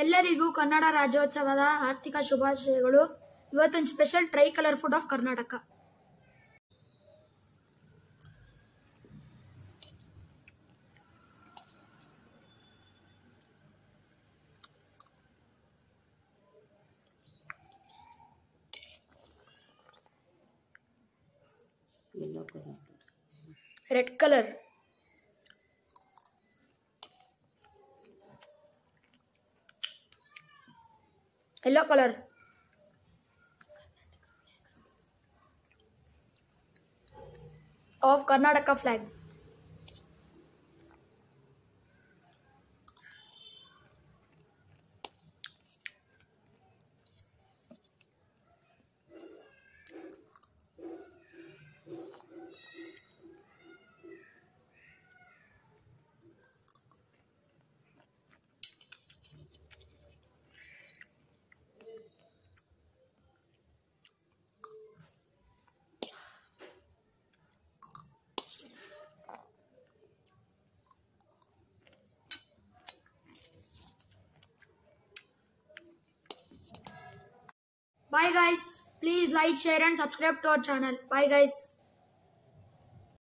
ಎಲ್ಲರಿಗೂ ಕನ್ನಡ ರಾಜ್ಯೋತ್ಸವದ ಆರ್ಥಿಕ ಶುಭಾಶಯಗಳು. ಇವತ್ತೊಂದು special tricolour food of Karnataka. Red colour, yellow color, of Karnataka flag. Bye guys. Please like, share and subscribe to our channel. Bye guys.